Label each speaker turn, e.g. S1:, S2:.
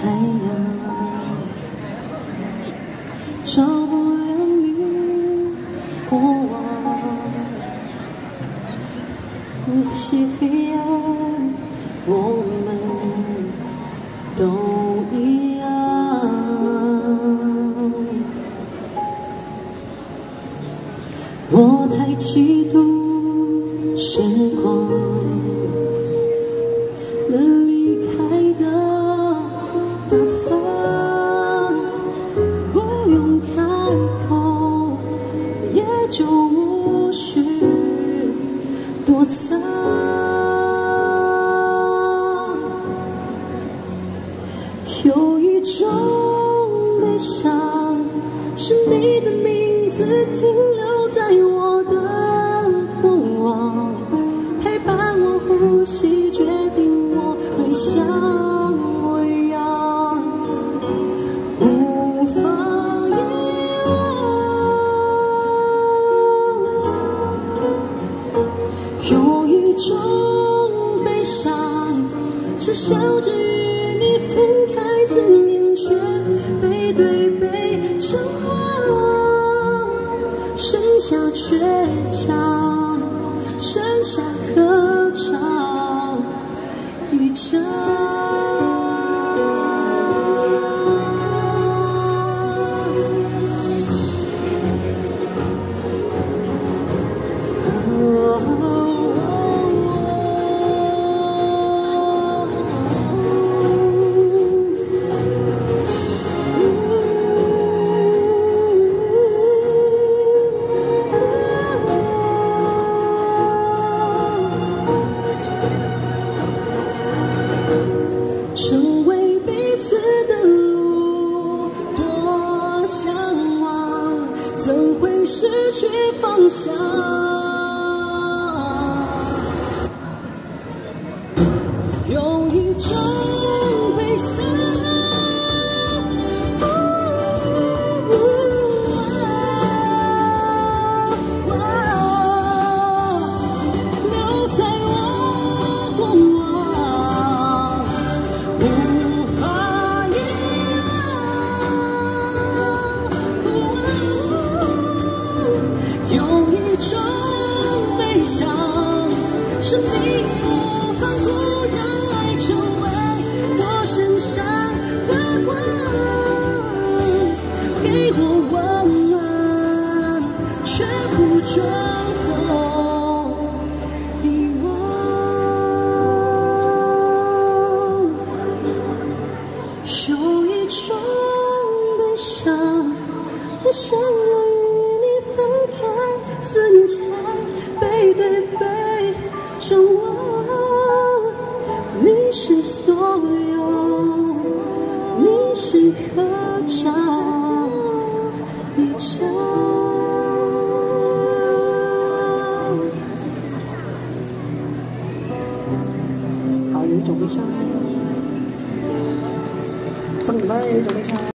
S1: 太阳，照不亮你过往。无限黑暗，我们都一样。我太嫉妒时光能离开的大方，不用开口，也就无需躲藏。有一种悲伤，是你的名字停留在我的过往，陪伴我呼吸，决定我会像我样，无法遗忘。有一种悲伤，是笑着与你分开，思念却背对背张望，剩下倔强，剩下合唱一张。成为彼此的路，多向往，怎会失去方向？有一种悲伤，留在我过往，无法遗忘。有一种悲伤，是你不放过，让爱成为我身上的光，给我温暖，却不准我遗忘。有一种悲伤，不想要与你分开，思念才背对背张望。你是所有，你是合唱一张。好，有一种悲伤，送你们有一种悲伤。